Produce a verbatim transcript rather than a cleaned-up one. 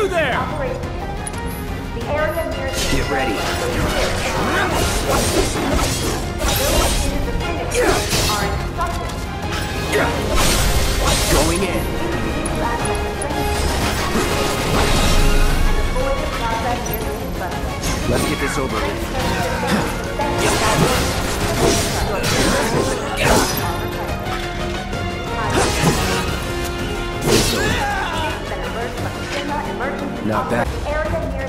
You there! The area near the Get ready. are instructed. Going in. Let's get this over with. Not bad. Area near